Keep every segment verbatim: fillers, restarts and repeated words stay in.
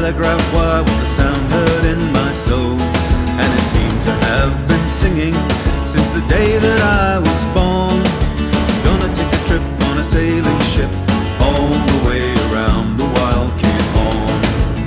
telegraph wire was the sound heard in my soul, and it seemed to have been singing since the day that I was born. Gonna take a trip on a sailing ship all the way around the wild Cape Horn.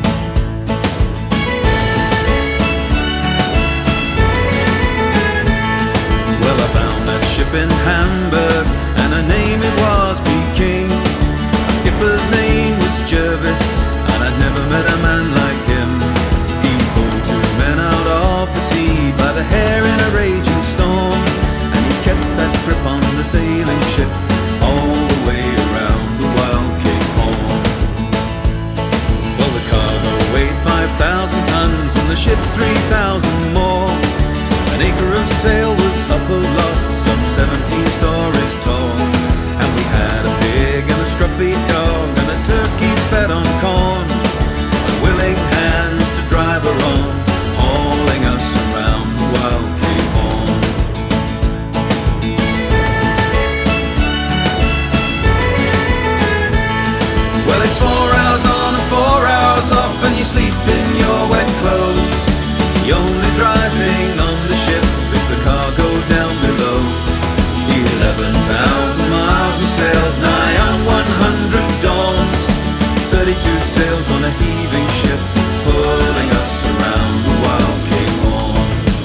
Well, I found that ship in Hamburg, and her name it was Peking. Our skipper's name was Jervis, and I'd never met a man like him. He pulled two men out of the sea by the hair in a raging storm, and he kept that grip on the sailing ship all the way around the wild Cape Horn. Well, the cargo weighed five thousand tons and the ship three thousand more. An acre of sail was up aloft, some seventeen stories tall, and we had a pig and a scruffy dog and a turkey fed on corn, and willing hands to drive her on, hauling us around the wild Cape Horn. Well, it's four hours on and four hours off, and you sleep in your wet clothes. The only dry thing on the ship is the cargo down below. Eleven thousand miles we sailed, nigh on one hundred dawns. Thirty-two sails on a heaving ship, pulling us around the wild Cape Horn.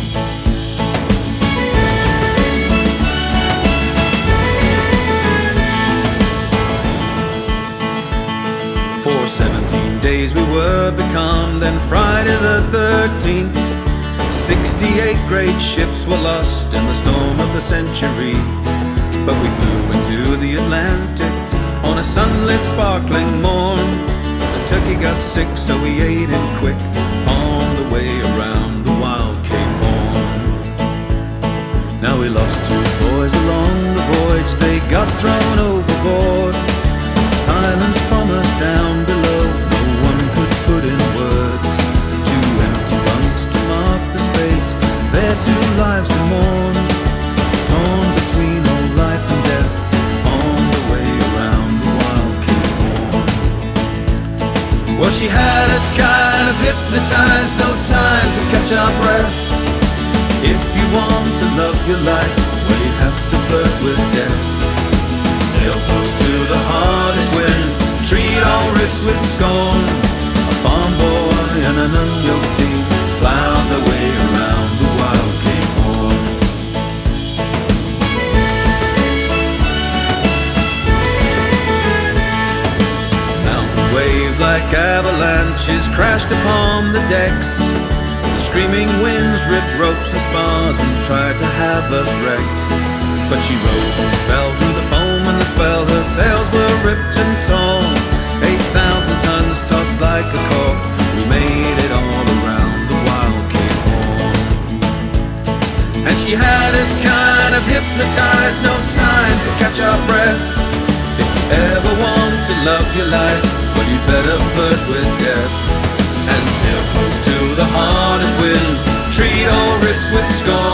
For seventeen days we were becalmed, then Friday the thirteenth, sixty-eight great ships were lost in the storm of the century. But we flew into the Atlantic on a sunlit sparkling morn. The turkey got sick, so we ate him quick on the way around the wild Cape Horn. Now we lost two boys along the voyage, they got thrown overboard. Silence from us down below, no one could put in words. Two empty bunks to mark the space, their two lives to mourn. Torn between old life and death on the way around the wild Cape Horn. Well, she had us kind of hypnotized, no time to catch our breath. If you want to love your life, well, you have to flirt with death. Sail close to the hardest wind, treat all risks with scorn. A farm boy and an unyoked team plowed their way around the wild Cape Horn. Mountain waves like avalanches crashed upon the decks. The screaming winds ripped ropes and spars and tried to have us wrecked. But she rose and fell through the foam and the swell, her sails were ripped and torn. Eight thousand tons tossed like a cork, we made it all around the wild Cape Horn. And she had us kind of hypnotized, no time to catch our breath. If you ever want to love your life, well, you better flirt with death. And sail close to the hardest wind, treat all risks with scorn.